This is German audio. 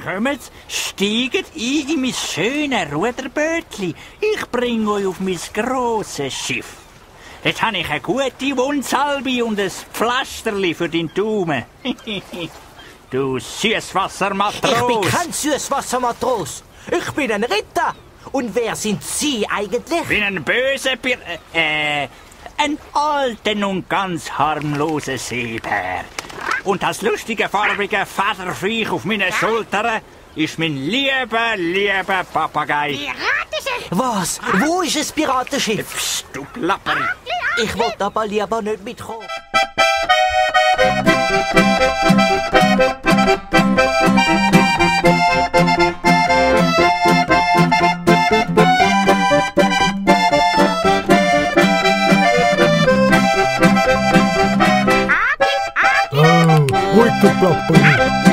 Kommt, steigt ein in mein schönes Ruderbötli. Ich bringe euch auf mein grosses Schiff. Jetzt habe ich eine gute Wundsalbe und ein Pflasterli für den Daumen. Du Süßwassermatros. Ich bin kein Süßwassermatros. Ich bin ein Ritter. Und wer sind Sie eigentlich? Ich bin ein böser ein alter und ganz harmloser Seebär. Und das lustige, farbige Federviech auf meinen Schultern ist mein lieber Papagei. Piratenschiff! Was? Wo ist das Piratenschiff? Psst, du Plapper. Ich wollte aber lieber nicht mitkommen. Agis! Ruhig, du Plapper.